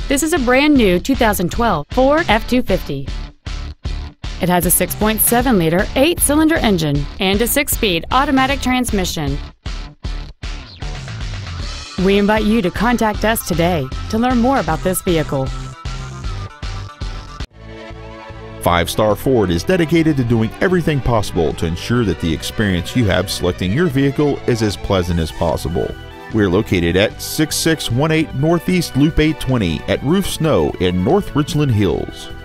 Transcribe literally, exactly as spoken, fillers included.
This is a brand new two thousand twelve Ford F two fifty. It has a six point seven liter eight-cylinder engine and a six-speed automatic transmission. We invite you to contact us today to learn more about this vehicle. Five Star Ford is dedicated to doing everything possible to ensure that the experience you have selecting your vehicle is as pleasant as possible. We're located at six six one eight Northeast Loop eight twenty at Roof Snow in North Richland Hills.